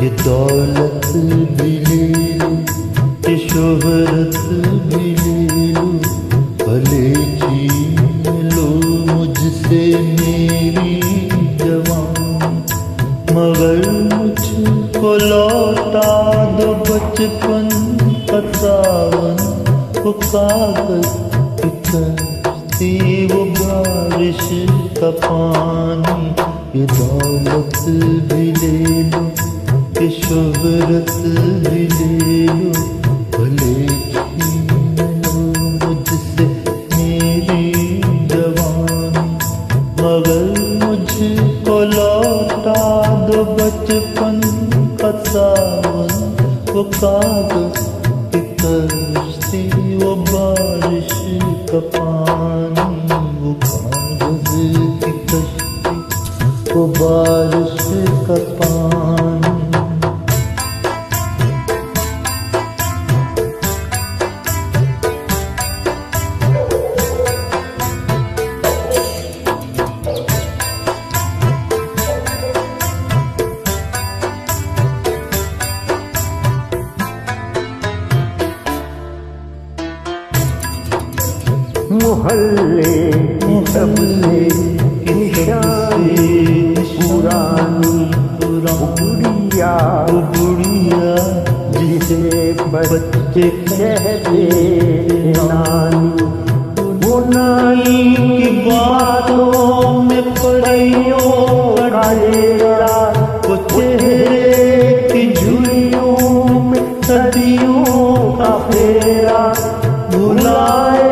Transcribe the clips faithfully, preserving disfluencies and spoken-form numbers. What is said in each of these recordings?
ये दौलत भी ले लो, ये शोहरत भी ले लो, भले छीन लो मुझसे मेरी जवान, मगर मुझको लौटा दो बचपन का सावन। वो कागज की कश्ती, वो बारिश का पानी, ये दौलत भी ले लो, ये शोहरत भी ले लो, भले छीन लो मुझसे मेरी जवानी, मगर मुझको लौटा दो बचपन का सावन। वो कागज की कश्ती, वो बारिश का पानी, वो कागज की कश्ती, वो बारिश का पानी। मोहल्ले की सबसे निशानी पुरानी बुढ़िया, बुढ़िया जिसे बच्चे कहते नानी, वो नानी की बातों में परियों का डेरा, वो चेहरे की झुर्रियों में सदियों का फेरा, भुलाए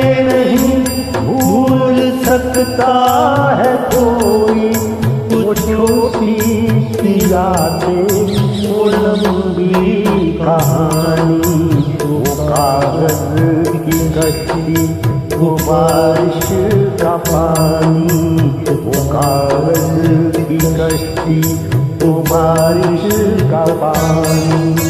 सकता है कोई वो छोटी सी यादें, वो लंबी कहानी, वो कागज की कश्ती, वो बारिश का पानी, वो कागज की कश्ती, वो बारिश का पानी।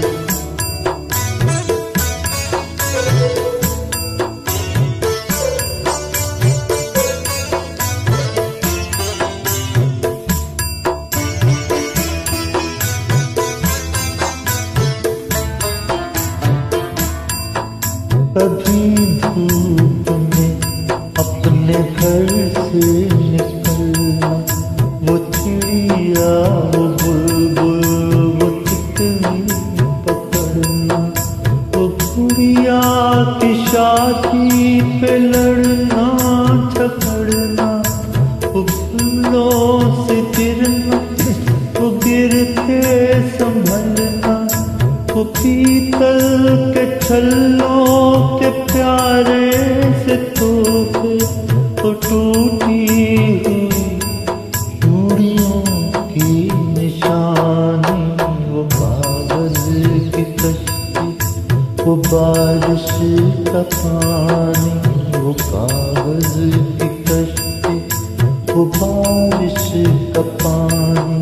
कभी धूप में अपने घर से निकलना, वो चिड़िया, वो बुलबुल, वो तितली पकड़ना, वो गुड़िया की शादी पे लड़ना झगड़ना, वो फूलों से गिरना, वो गिर के संभलना, वो पीतल के छल्लों के प्यारे से तोहफे, वो टूटी हुई चूड़ियों की निशानी, वो कागज की कश्ती, वो बारिश का पानी, वो कागज की कश्ती, वो बारिश का पानी।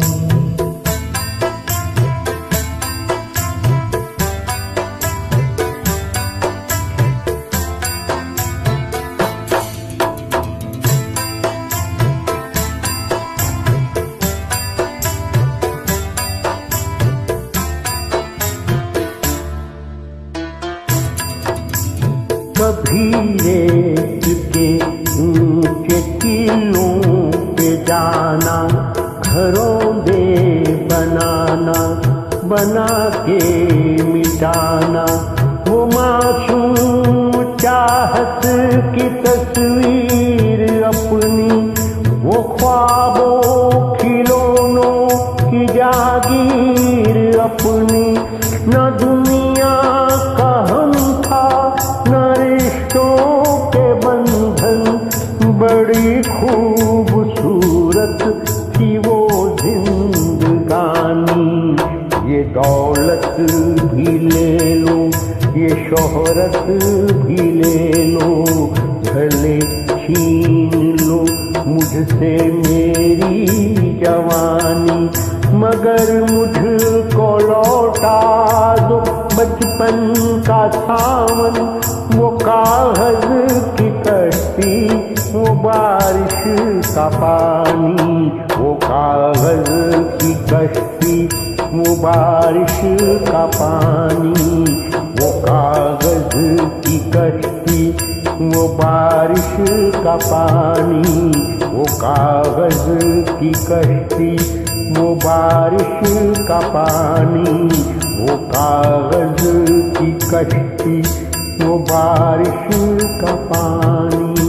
कभी रेत के ऊंचे टीलों पे जाना, घरों दे बनाना, बना के मिटाना, वो मासूम चाहत की तस्वीर अपनी, वो ख्वाबों खिलौनों की जागीर अपनी, न दुनिया का हम था न रिश्तों के बंधन, बड़ी खूबसूरत थी वो जिंदगानी। ये दौलत भी ले लो, ये शोहरत भी ले लो, भले छीन लो मुझसे मेरी जवानी, मगर मुझको लौटा दो बचपन का सावन, वो कागज की कश्ती, वो बारिश का पानी, वो कागज की कश्ती, वो बारिश का पानी, वो कागज की कश्ती, वो बारिश का पानी, वो कागज की कश्ती, वो बारिश का पानी, वो कागज की कश्ती, वो बारिश का पानी।